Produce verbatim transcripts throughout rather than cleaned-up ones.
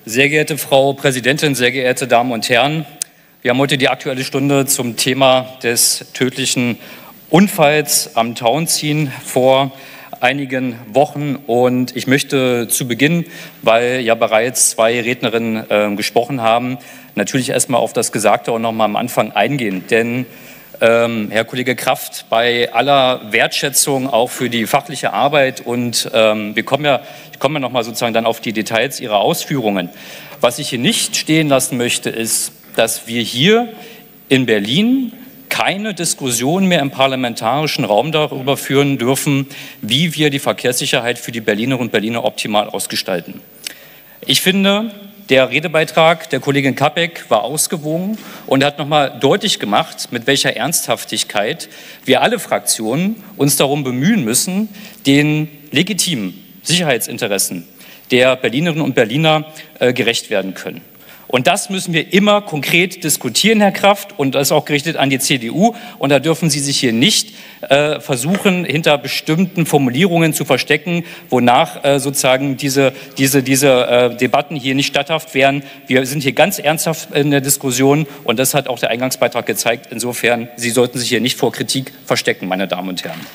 Sehr geehrte Frau Präsidentin, sehr geehrte Damen und Herren, wir haben heute die Aktuelle Stunde zum Thema des tödlichen Unfalls am Tauentzien vor einigen Wochen. Und ich möchte zu Beginn, weil ja bereits zwei Rednerinnen äh, gesprochen haben, natürlich erstmal auf das Gesagte und noch mal am Anfang eingehen. Denn Ähm, Herr Kollege Kraft, bei aller Wertschätzung auch für die fachliche Arbeit und ähm, wir kommen ja, ich komme ja noch mal sozusagen dann auf die Details Ihrer Ausführungen. Was ich hier nicht stehen lassen möchte, ist, dass wir hier in Berlin keine Diskussion mehr im parlamentarischen Raum darüber führen dürfen, wie wir die Verkehrssicherheit für die Berlinerinnen und Berliner optimal ausgestalten. Ich finde, der Redebeitrag der Kollegin Capek war ausgewogen und hat noch mal deutlich gemacht, mit welcher Ernsthaftigkeit wir alle Fraktionen uns darum bemühen müssen, den legitimen Sicherheitsinteressen der Berlinerinnen und Berliner äh, gerecht werden können. Und das müssen wir immer konkret diskutieren, Herr Kraft, und das ist auch gerichtet an die C D U. Und da dürfen Sie sich hier nicht äh, versuchen, hinter bestimmten Formulierungen zu verstecken, wonach äh, sozusagen diese, diese, diese äh, Debatten hier nicht statthaft wären. Wir sind hier ganz ernsthaft in der Diskussion und das hat auch der Eingangsbeitrag gezeigt. Insofern, Sie sollten sich hier nicht vor Kritik verstecken, meine Damen und Herren.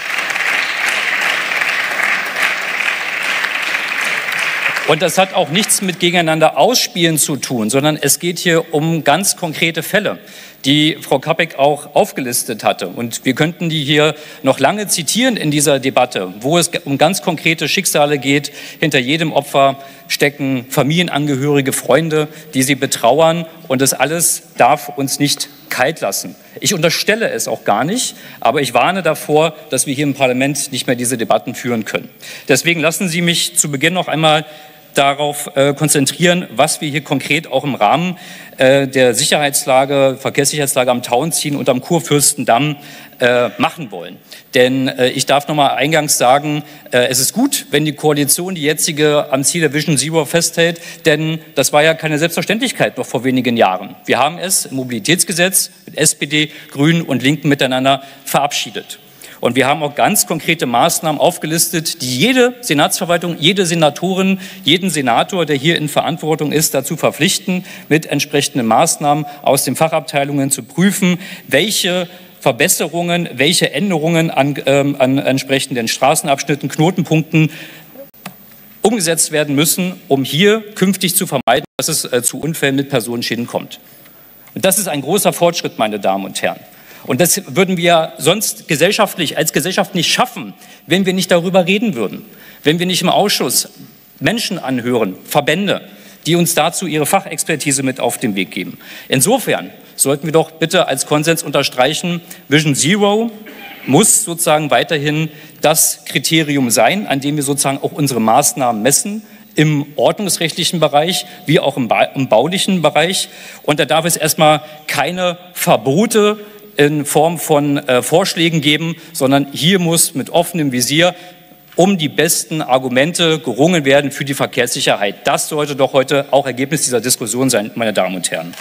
Und das hat auch nichts mit gegeneinander ausspielen zu tun, sondern es geht hier um ganz konkrete Fälle, die Frau Capek auch aufgelistet hatte. Und wir könnten die hier noch lange zitieren in dieser Debatte, wo es um ganz konkrete Schicksale geht. Hinter jedem Opfer stecken Familienangehörige, Freunde, die sie betrauern. Und das alles darf uns nicht kalt lassen. Ich unterstelle es auch gar nicht, aber ich warne davor, dass wir hier im Parlament nicht mehr diese Debatten führen können. Deswegen lassen Sie mich zu Beginn noch einmal darauf äh, konzentrieren, was wir hier konkret auch im Rahmen äh, der Sicherheitslage, Verkehrssicherheitslage am Tauentzien und am Kurfürstendamm äh, machen wollen. Denn äh, ich darf noch mal eingangs sagen, äh, es ist gut, wenn die Koalition die jetzige am Ziel der Vision Zero festhält, denn das war ja keine Selbstverständlichkeit noch vor wenigen Jahren. Wir haben es im Mobilitätsgesetz mit S P D, Grünen und Linken miteinander verabschiedet. Und wir haben auch ganz konkrete Maßnahmen aufgelistet, die jede Senatsverwaltung, jede Senatorin, jeden Senator, der hier in Verantwortung ist, dazu verpflichten, mit entsprechenden Maßnahmen aus den Fachabteilungen zu prüfen, welche Verbesserungen, welche Änderungen an, ähm, an entsprechenden Straßenabschnitten, Knotenpunkten umgesetzt werden müssen, um hier künftig zu vermeiden, dass es äh, zu Unfällen mit Personenschäden kommt. Und das ist ein großer Fortschritt, meine Damen und Herren. Und das würden wir sonst gesellschaftlich, als Gesellschaft nicht schaffen, wenn wir nicht darüber reden würden. Wenn wir nicht im Ausschuss Menschen anhören, Verbände, die uns dazu ihre Fachexpertise mit auf den Weg geben. Insofern sollten wir doch bitte als Konsens unterstreichen, Vision Zero muss sozusagen weiterhin das Kriterium sein, an dem wir sozusagen auch unsere Maßnahmen messen, im ordnungsrechtlichen Bereich wie auch im, ba- im baulichen Bereich. Und da darf es erstmal keine Verbote in Form von äh, Vorschlägen geben, sondern hier muss mit offenem Visier um die besten Argumente gerungen werden für die Verkehrssicherheit. Das sollte doch heute auch Ergebnis dieser Diskussion sein, meine Damen und Herren.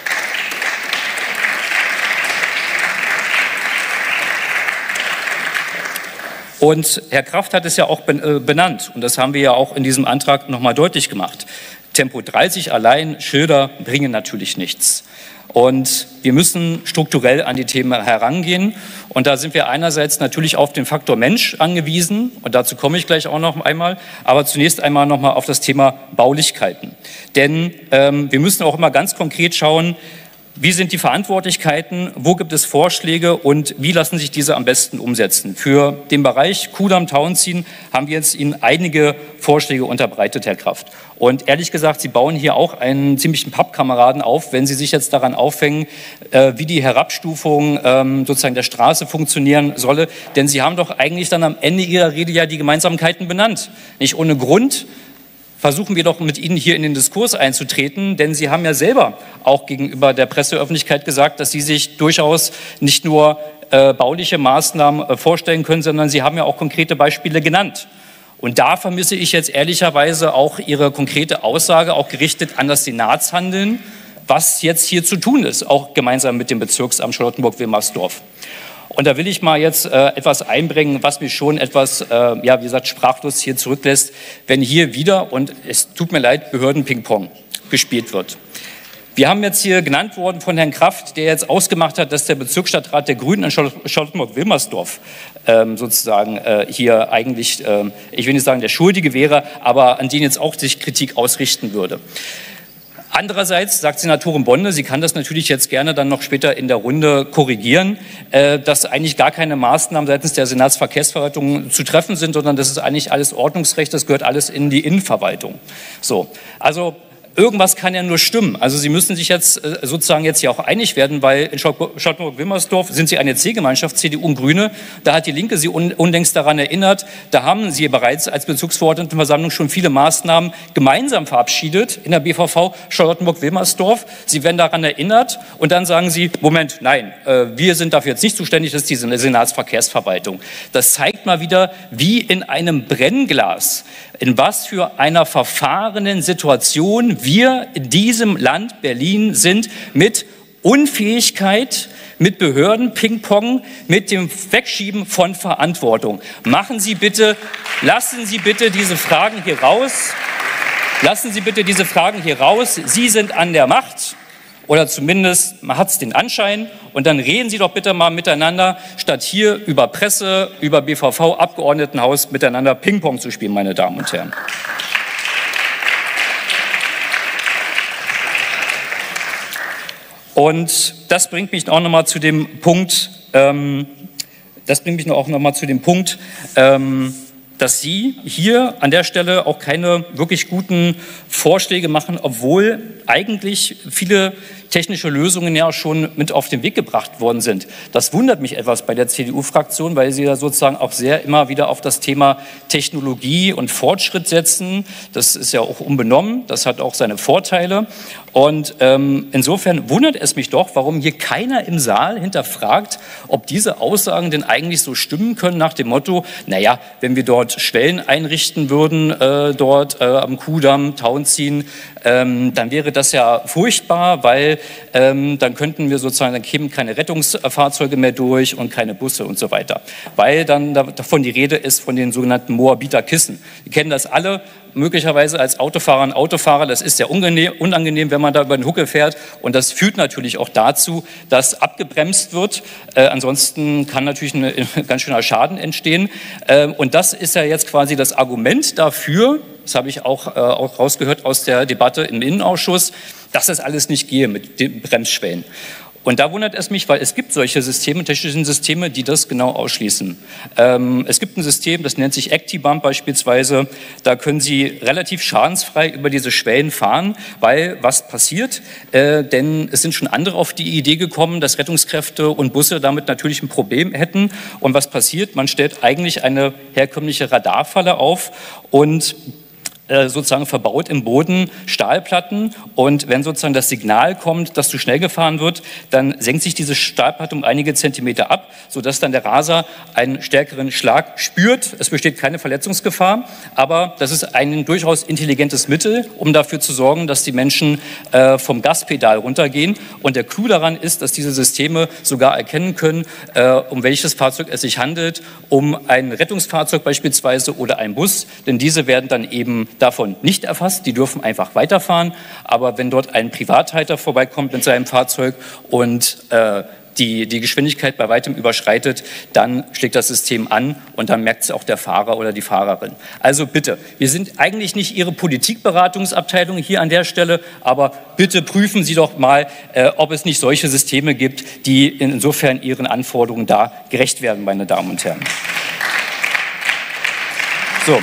Und Herr Kraft hat es ja auch benannt, und das haben wir ja auch in diesem Antrag noch mal deutlich gemacht. Tempo dreißig allein, Schilder bringen natürlich nichts. Und wir müssen strukturell an die Themen herangehen. Und da sind wir einerseits natürlich auf den Faktor Mensch angewiesen. Und dazu komme ich gleich auch noch einmal. Aber zunächst einmal noch mal auf das Thema Baulichkeiten. Denn ähm, wir müssen auch immer ganz konkret schauen, wie sind die Verantwortlichkeiten, wo gibt es Vorschläge und wie lassen sich diese am besten umsetzen? Für den Bereich Kudamm, Tauentzien haben wir jetzt Ihnen einige Vorschläge unterbreitet, Herr Kraft. Und ehrlich gesagt, Sie bauen hier auch einen ziemlichen Pappkameraden auf, wenn Sie sich jetzt daran aufhängen, äh, wie die Herabstufung ähm, sozusagen der Straße funktionieren solle. Denn Sie haben doch eigentlich dann am Ende Ihrer Rede ja die Gemeinsamkeiten benannt. Nicht ohne Grund versuchen wir doch mit Ihnen hier in den Diskurs einzutreten, denn Sie haben ja selber auch gegenüber der Presseöffentlichkeit gesagt, dass Sie sich durchaus nicht nur äh, bauliche Maßnahmen äh, vorstellen können, sondern Sie haben ja auch konkrete Beispiele genannt. Und da vermisse ich jetzt ehrlicherweise auch Ihre konkrete Aussage, auch gerichtet an das Senatshandeln, was jetzt hier zu tun ist, auch gemeinsam mit dem Bezirksamt Charlottenburg-Wilmersdorf. Und da will ich mal jetzt äh, etwas einbringen, was mich schon etwas, äh, ja, wie gesagt, sprachlos hier zurücklässt, wenn hier wieder, und es tut mir leid, Behörden-Ping-Pong gespielt wird. Wir haben jetzt hier genannt worden von Herrn Kraft, der jetzt ausgemacht hat, dass der Bezirksstadtrat der Grünen in Charlottenburg-Wilmersdorf ähm, sozusagen äh, hier eigentlich, äh, ich will nicht sagen der Schuldige wäre, aber an den jetzt auch sich Kritik ausrichten würde. Andererseits sagt Senatorin Bonde, sie kann das natürlich jetzt gerne dann noch später in der Runde korrigieren, äh, dass eigentlich gar keine Maßnahmen seitens der Senatsverkehrsverwaltung zu treffen sind, sondern das ist eigentlich alles Ordnungsrecht, das gehört alles in die Innenverwaltung. So, also irgendwas kann ja nur stimmen. Also Sie müssen sich jetzt äh, sozusagen jetzt hier auch einig werden, weil in Charlottenburg-Wilmersdorf sind Sie eine C-Gemeinschaft, C D U und Grüne. Da hat die Linke Sie un unlängst daran erinnert. Da haben Sie bereits als Bezirksverordnetenversammlung schon viele Maßnahmen gemeinsam verabschiedet in der B V V Charlottenburg-Wilmersdorf. Sie werden daran erinnert und dann sagen Sie, Moment, nein, äh, wir sind dafür jetzt nicht zuständig, das ist die Senatsverkehrsverwaltung. Das zeigt mal wieder, wie in einem Brennglas, in was für einer verfahrenen Situation wir in diesem Land Berlin sind, mit Unfähigkeit, mit Behörden-Ping-Pong, mit dem Wegschieben von Verantwortung. Machen Sie bitte, lassen Sie bitte diese Fragen hier raus. Lassen Sie bitte diese Fragen hier raus. Sie sind an der Macht. Oder zumindest man hat es den Anschein. Und dann reden Sie doch bitte mal miteinander, statt hier über Presse, über B V V, Abgeordnetenhaus miteinander Ping-Pong zu spielen, meine Damen und Herren. Und das bringt mich auch noch mal zu dem Punkt, ähm, das bringt mich auch noch mal zu dem Punkt, ähm, dass Sie hier an der Stelle auch keine wirklich guten Vorschläge machen, obwohl eigentlich viele technische Lösungen ja schon mit auf den Weg gebracht worden sind. Das wundert mich etwas bei der C D U-Fraktion, weil sie ja sozusagen auch sehr immer wieder auf das Thema Technologie und Fortschritt setzen. Das ist ja auch unbenommen, das hat auch seine Vorteile. Und ähm, insofern wundert es mich doch, warum hier keiner im Saal hinterfragt, ob diese Aussagen denn eigentlich so stimmen können nach dem Motto, naja, wenn wir dort Schwellen einrichten würden, äh, dort äh, am Kudamm, Tauentziehen, ähm, dann wäre das ja furchtbar, weil ähm, dann könnten wir sozusagen, dann kämen keine Rettungsfahrzeuge mehr durch und keine Busse und so weiter. Weil dann davon die Rede ist von den sogenannten Moabiter Kissen. Wir kennen das alle, möglicherweise als Autofahrer und Autofahrer, das ist sehr unangenehm, wenn man da über den Huckel fährt und das führt natürlich auch dazu, dass abgebremst wird. Äh, ansonsten kann natürlich ein, ein ganz schöner Schaden entstehen. Äh, und das ist ja jetzt quasi das Argument dafür, das habe ich auch, äh, auch rausgehört aus der Debatte im Innenausschuss, dass das alles nicht gehe mit den Bremsschwellen. Und da wundert es mich, weil es gibt solche Systeme, technische Systeme, die das genau ausschließen. Ähm, es gibt ein System, das nennt sich ActiBump beispielsweise. Da können Sie relativ schadensfrei über diese Schwellen fahren, weil was passiert? Äh, denn es sind schon andere auf die Idee gekommen, dass Rettungskräfte und Busse damit natürlich ein Problem hätten. Und was passiert? Man stellt eigentlich eine herkömmliche Radarfalle auf und sozusagen verbaut im Boden Stahlplatten und wenn sozusagen das Signal kommt, dass zu schnell gefahren wird, dann senkt sich diese Stahlplatte um einige Zentimeter ab, sodass dann der Raser einen stärkeren Schlag spürt. Es besteht keine Verletzungsgefahr, aber das ist ein durchaus intelligentes Mittel, um dafür zu sorgen, dass die Menschen äh, vom Gaspedal runtergehen. Und der Clou daran ist, dass diese Systeme sogar erkennen können, äh, um welches Fahrzeug es sich handelt, um ein Rettungsfahrzeug beispielsweise oder ein Bus, denn diese werden dann eben davon nicht erfasst, die dürfen einfach weiterfahren, aber wenn dort ein Privathalter vorbeikommt mit seinem Fahrzeug und äh, die, die Geschwindigkeit bei weitem überschreitet, dann schlägt das System an und dann merkt es auch der Fahrer oder die Fahrerin. Also bitte, wir sind eigentlich nicht Ihre Politikberatungsabteilung hier an der Stelle, aber bitte prüfen Sie doch mal, äh, ob es nicht solche Systeme gibt, die insofern Ihren Anforderungen da gerecht werden, meine Damen und Herren. So.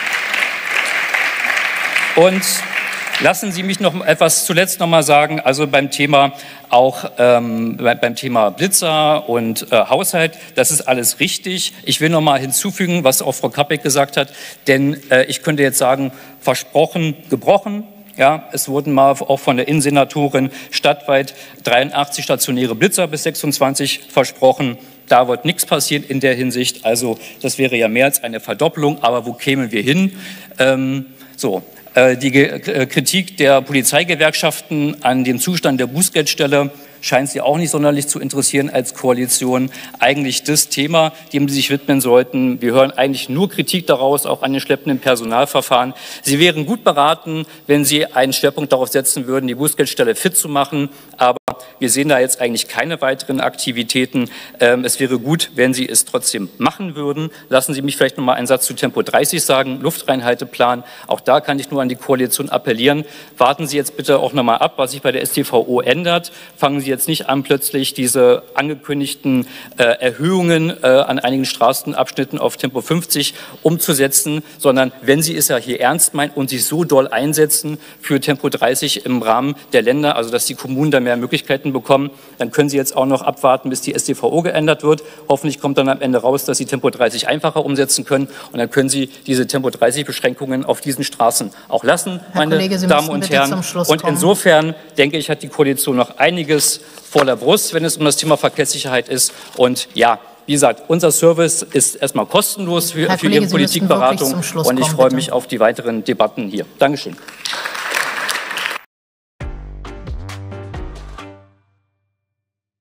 Und lassen Sie mich noch etwas zuletzt noch mal sagen, also beim Thema auch ähm, beim Thema Blitzer und äh, Haushalt, das ist alles richtig. Ich will noch mal hinzufügen, was auch Frau Kappek gesagt hat, denn äh, ich könnte jetzt sagen, versprochen, gebrochen. Ja, es wurden mal auch von der Innensenatorin stadtweit dreiundachtzig stationäre Blitzer bis sechsundzwanzig versprochen. Da wird nichts passieren in der Hinsicht. Also das wäre ja mehr als eine Verdoppelung. Aber wo kämen wir hin? Ähm, so. Die Kritik der Polizeigewerkschaften an dem Zustand der Bußgeldstelle, scheint Sie auch nicht sonderlich zu interessieren als Koalition. Eigentlich das Thema, dem Sie sich widmen sollten. Wir hören eigentlich nur Kritik daraus, auch an den schleppenden Personalverfahren. Sie wären gut beraten, wenn Sie einen Schwerpunkt darauf setzen würden, die Bußgeldstelle fit zu machen. Aber wir sehen da jetzt eigentlich keine weiteren Aktivitäten. Ähm, es wäre gut, wenn Sie es trotzdem machen würden. Lassen Sie mich vielleicht noch mal einen Satz zu Tempo dreißig sagen, Luftreinhalteplan. Auch da kann ich nur an die Koalition appellieren. Warten Sie jetzt bitte auch noch mal ab, was sich bei der S T V O ändert. Fangen Sie jetzt nicht an, plötzlich diese angekündigten äh, Erhöhungen äh, an einigen Straßenabschnitten auf Tempo fünfzig umzusetzen, sondern wenn Sie es ja hier ernst meinen und sich so doll einsetzen für Tempo dreißig im Rahmen der Länder, also dass die Kommunen da mehr Möglichkeiten bekommen, dann können Sie jetzt auch noch abwarten, bis die S T V O geändert wird. Hoffentlich kommt dann am Ende raus, dass Sie Tempo dreißig einfacher umsetzen können und dann können Sie diese Tempo dreißig Beschränkungen auf diesen Straßen auch lassen, Herr meine Kollege, Sie Damen müssen und bitte Herren. zum Schluss Und kommen. insofern, denke ich, hat die Koalition noch einiges vor der Brust, wenn es um das Thema Verkehrssicherheit ist. Und ja, wie gesagt, unser Service ist erstmal kostenlos für, Herr für Kollege, Ihre Sie müssten Politikberatung wirklich zum Schluss und ich kommen, freue bitte. mich auf die weiteren Debatten hier. Dankeschön.